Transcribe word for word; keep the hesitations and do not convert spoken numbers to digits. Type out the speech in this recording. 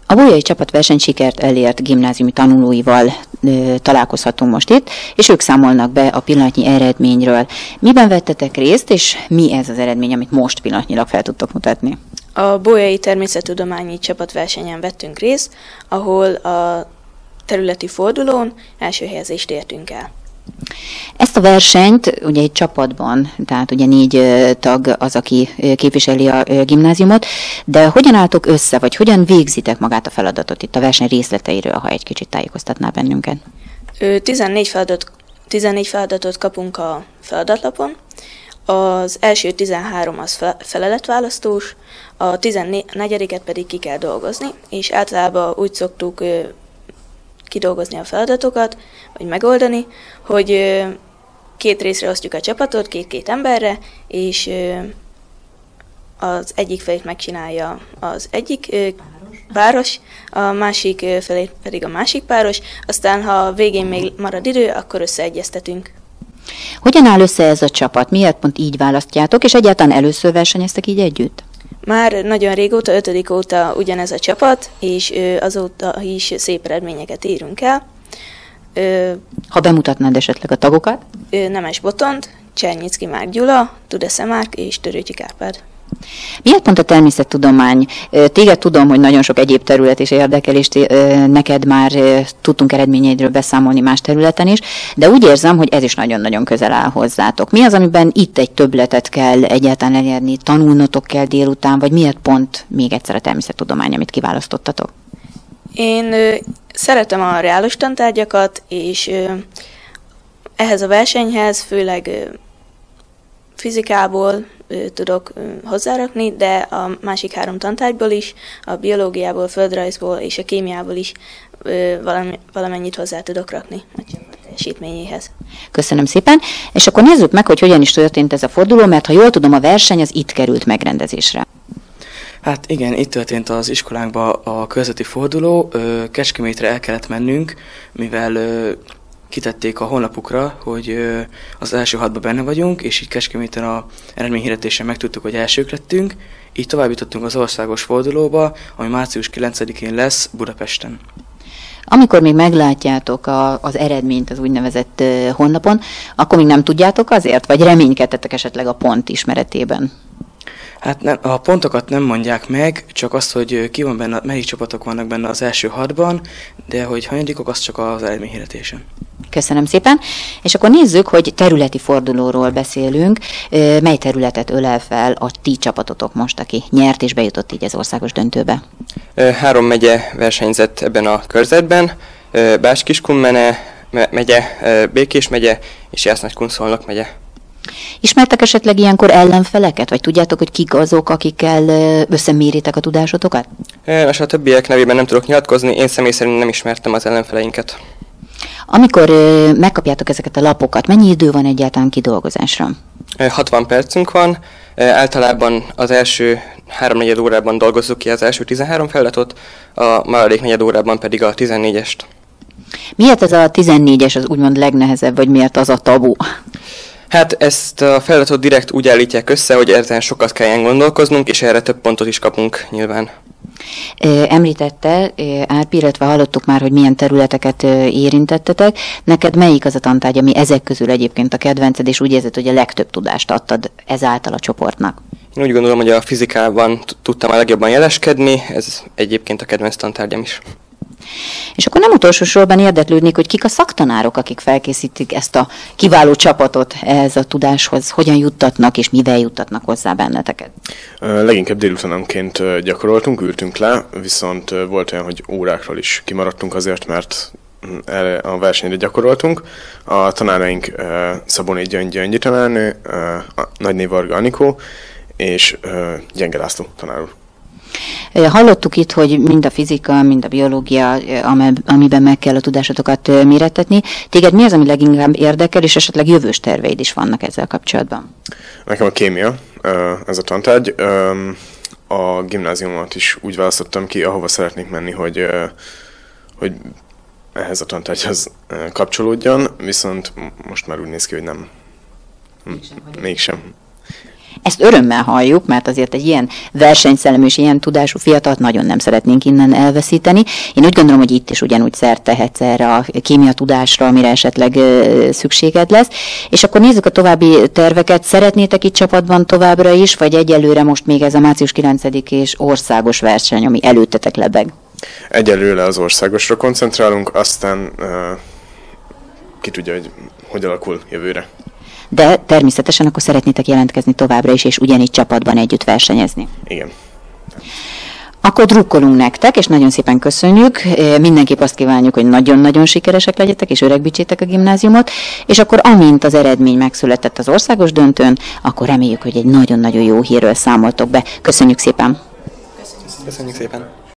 A bolyai csapat versenysikert elért gimnáziumi tanulóival ö, találkozhatunk most itt, és ők számolnak be a pillanatnyi eredményről. Miben vettetek részt, és mi ez az eredmény, amit most pillanatnyilag fel tudtok mutatni? A bolyai természettudományi csapatversenyen vettünk részt, ahol a területi fordulón első helyezést értünk el. Ezt a versenyt ugye egy csapatban, tehát ugye négy tag az, aki képviseli a gimnáziumot, de hogyan álltok össze, vagy hogyan végzitek magát a feladatot itt a verseny részleteiről, ha egy kicsit tájékoztatná bennünket? tizennégy, feladat, tizennégy feladatot kapunk a feladatlapon, az első tizenhárom az feleletválasztós, a tizennegyediket pedig ki kell dolgozni, és általában úgy szoktuk kidolgozni a feladatokat, vagy megoldani, hogy két részre osztjuk a csapatot, két-két emberre, és az egyik felét megcsinálja az egyik páros, a másik felét pedig a másik páros, aztán ha végén még marad idő, akkor összeegyeztetünk. Hogyan áll össze ez a csapat? Miért pont így választjátok, és egyáltalán először versenyeztek így együtt? Már nagyon régóta, ötödik óta ugyanez a csapat, és azóta is szép eredményeket érünk el. Ha bemutatnád esetleg a tagokat? Nemes Botond, Csernyicki Márk Gyula, Tudesze Márk és Törőcsi Kárpád. Miért pont a természettudomány? Téged tudom, hogy nagyon sok egyéb terület is érdekel, és neked már tudtunk eredményeidről beszámolni más területen is, de úgy érzem, hogy ez is nagyon-nagyon közel áll hozzátok. Mi az, amiben itt egy többletet kell egyáltalán elérni, tanulnotok kell délután, vagy miért pont még egyszer a természettudomány, amit kiválasztottatok? Én ö, szeretem a reális tantárgyakat, és ö, ehhez a versenyhez főleg ö, fizikából ö, tudok ö, hozzárakni, de a másik három tantárgyból is, a biológiából, földrajzból és a kémiából is ö, valami, valamennyit hozzá tudok rakni a csapat teljesítményéhez. Köszönöm szépen, és akkor nézzük meg, hogy hogyan is történt ez a forduló, mert ha jól tudom, a verseny az itt került megrendezésre. Hát igen, itt történt az iskolánkban a körzeti forduló, Kecskemétre el kellett mennünk, mivel kitették a honlapukra, hogy az első hatban benne vagyunk, és így Kecskeméten a eredményhirdetésen megtudtuk, hogy elsők lettünk, így továbbítottunk az országos fordulóba, ami március kilencedikén lesz Budapesten. Amikor még meglátjátok a, az eredményt az úgynevezett honlapon, akkor még nem tudjátok azért, vagy reménykedtetek esetleg a pont ismeretében? Hát nem, a pontokat nem mondják meg, csak azt, hogy ki van benne, melyik csapatok vannak benne az első hatban, de hogy hanyadikok, az csak az eredményhirdetésen. Köszönöm szépen. És akkor nézzük, hogy területi fordulóról beszélünk. Mely területet ölel fel a ti csapatotok most, aki nyert és bejutott így az országos döntőbe? Három megye versenyzett ebben a körzetben. Bács-Kiskun megye, Békés megye és Jász-Nagykun-Szolnok megye. Ismertek esetleg ilyenkor ellenfeleket, vagy tudjátok, hogy kik azok, akikkel összeméritek a tudásotokat? Most a többiek nevében nem tudok nyilatkozni, én személy szerint nem ismertem az ellenfeleinket. Amikor megkapjátok ezeket a lapokat, mennyi idő van egyáltalán kidolgozásra? hatvan percünk van, általában az első háromnegyed órában dolgozzuk ki az első tizenhárom feladatot, a maradék negyed órában pedig a tizennégyest. Miért ez a tizennégyes az úgymond legnehezebb, vagy miért az a tabu? Hát ezt a feladatot direkt úgy állítják össze, hogy ezen sokat kelljen gondolkoznunk, és erre több pontot is kapunk nyilván. Említette, Árpi, illetve hallottuk már, hogy milyen területeket érintettetek. Neked melyik az a tantárgy, ami ezek közül egyébként a kedvenced, és úgy érzed, hogy a legtöbb tudást adtad ezáltal a csoportnak? Én úgy gondolom, hogy a fizikában tudtam a legjobban jeleskedni, ez egyébként a kedvenc tantárgyam is. És akkor nem utolsó sorban érdeklődnék, hogy kik a szaktanárok, akik felkészítik ezt a kiváló csapatot ehhez a tudáshoz, hogyan juttatnak és mivel juttatnak hozzá benneteket? Leginkább délutánonként gyakoroltunk, ültünk le, viszont volt olyan, hogy órákról is kimaradtunk azért, mert erre a versenyre gyakoroltunk. A tanáraink Szabóné Gyöngyi Gyöngyi tanárnő, Nagyné Varga Anikó és Gyenge László tanár úr. Hallottuk itt, hogy mind a fizika, mind a biológia, amiben meg kell a tudásotokat mérettetni. Téged mi az, ami leginkább érdekel, és esetleg jövős terveid is vannak ezzel kapcsolatban? Nekem a kémia, ez a tantárgy. A gimnáziumomat is úgy választottam ki, ahova szeretnék menni, hogy, hogy ehhez a tantárgyhoz kapcsolódjon, viszont most már úgy néz ki, hogy nem. Mégsem. Mégsem. Ezt örömmel halljuk, mert azért egy ilyen versenyszellemű és ilyen tudású fiatalt nagyon nem szeretnénk innen elveszíteni. Én úgy gondolom, hogy itt is ugyanúgy szert tehetsz erre a kémia tudásra, amire esetleg szükséged lesz. És akkor nézzük a további terveket. Szeretnétek itt csapatban továbbra is, vagy egyelőre most még ez a március kilencedike és országos verseny, ami előttetek lebeg? Egyelőre az országosra koncentrálunk, aztán uh, ki tudja, hogy hogy alakul jövőre. De természetesen akkor szeretnétek jelentkezni továbbra is, és ugyanígy csapatban együtt versenyezni. Igen. Akkor drukkolunk nektek, és nagyon szépen köszönjük. Mindenképp azt kívánjuk, hogy nagyon-nagyon sikeresek legyetek, és öregbítsétek a gimnáziumot, és akkor amint az eredmény megszületett az országos döntőn, akkor reméljük, hogy egy nagyon-nagyon jó hírről számoltok be. Köszönjük szépen! Köszönjük szépen!